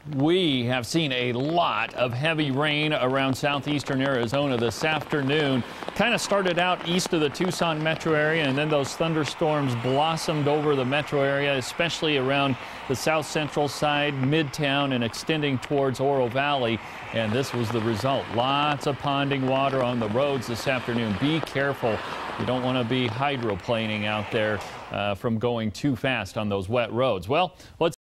We have seen a lot of heavy rain around southeastern Arizona this afternoon. Kind of started out east of the Tucson metro area, and then those thunderstorms blossomed over the metro area, especially around the south central side, midtown, and extending towards Oro Valley. And this was the result. Lots of ponding water on the roads this afternoon. Be careful. You don't want to be hydroplaning out there from going too fast on those wet roads. Well, let's